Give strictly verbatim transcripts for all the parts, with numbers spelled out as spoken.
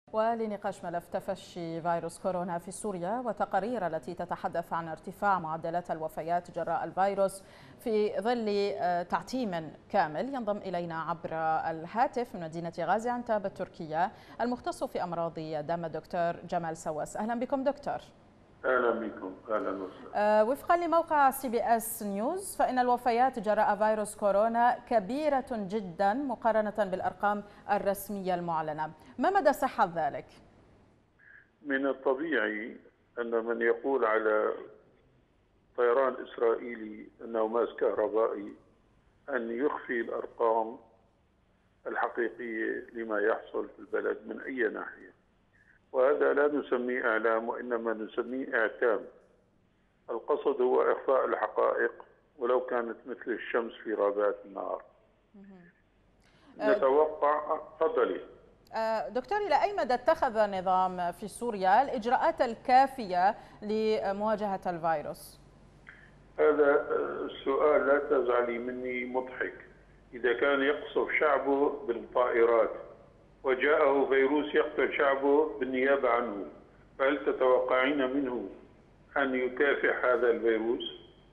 ولنقاش ملف تفشي فيروس كورونا في سوريا والتقارير التي تتحدث عن ارتفاع معدلات الوفيات جراء الفيروس في ظل تعتيم كامل، ينضم إلينا عبر الهاتف من مدينة غازي عنتاب التركية المختص في أمراض الدم الدكتور جمال سواس. أهلا بكم دكتور. اهلا بكم. اهلا وسهلا. أه وفقا لموقع سي بي اس نيوز فإن الوفيات جراء فيروس كورونا كبيرة جدا مقارنة بالأرقام الرسمية المعلنة، ما مدى صحة ذلك؟ من الطبيعي أن من يقول على طيران إسرائيلي أنه ماس كهربائي أن يخفي الأرقام الحقيقية لما يحصل في البلد من أي ناحية، وهذا لا نسميه إعلام وإنما نسميه إعتام. القصد هو إخفاء الحقائق ولو كانت مثل الشمس في رابعة النهار. نتوقع. تفضلي دكتور، إلى أي مدى اتخذ النظام في سوريا الإجراءات الكافية لمواجهة الفيروس؟ هذا السؤال لا تزعلي مني مضحك. إذا كان يقصف شعبه بالطائرات وجاءه فيروس يقتل شعبه بالنيابة عنه، فهل تتوقعين منه أن يكافح هذا الفيروس؟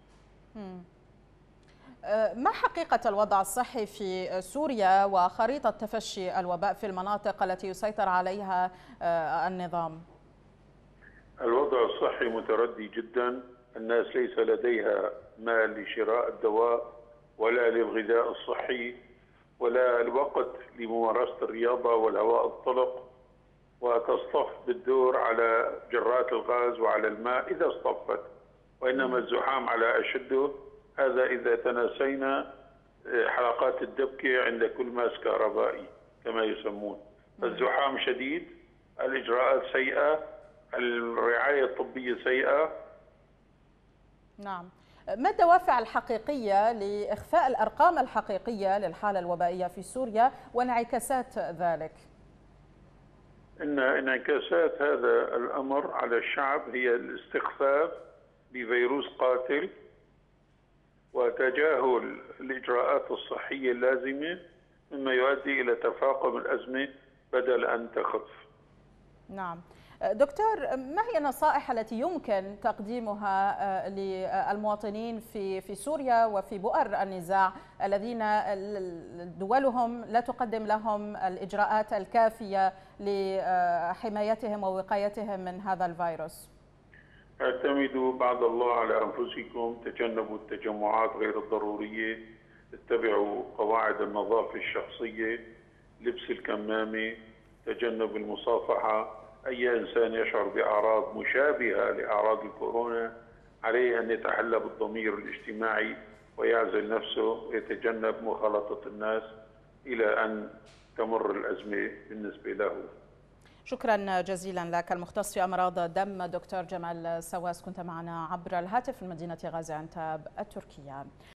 ما حقيقة الوضع الصحي في سوريا وخريطة تفشي الوباء في المناطق التي يسيطر عليها النظام؟ الوضع الصحي متردي جدا. الناس ليس لديها مال لشراء الدواء ولا للغذاء الصحي ولا الوقت لممارسة الرياضة والهواء الطلق، وتصطف بالدور على جرات الغاز وعلى الماء إذا اصطفت، وإنما الزحام على أشده. هذا إذا تناسينا حلقات الدبكة عند كل ماس كهربائي كما يسمون. الزحام شديد، الإجراءات سيئة، الرعاية الطبية سيئة. نعم، ما الدوافع الحقيقية لإخفاء الأرقام الحقيقية للحالة الوبائية في سوريا وانعكاسات ذلك؟ إن انعكاسات هذا الأمر على الشعب هي الاستخفاف بفيروس قاتل وتجاهل الإجراءات الصحية اللازمة، مما يؤدي إلى تفاقم الأزمة بدل أن تخف. نعم دكتور، ما هي النصائح التي يمكن تقديمها للمواطنين في في سوريا وفي بؤر النزاع الذين دولهم لا تقدم لهم الإجراءات الكافية لحمايتهم ووقايتهم من هذا الفيروس؟ اعتمدوا بعد الله على أنفسكم، تجنبوا التجمعات غير الضرورية، اتبعوا قواعد النظافة الشخصية، لبس الكمامة، تجنب المصافحة. أي إنسان يشعر بأعراض مشابهة لأعراض الكورونا عليه أن يتحلى بالضمير الاجتماعي ويعزل نفسه ويتجنب مخالطة الناس إلى أن تمر الأزمة بالنسبة له. شكرا جزيلا لك. المختص في أمراض الدم دكتور جمال سواس، كنت معنا عبر الهاتف من مدينة غازي عنتاب التركية.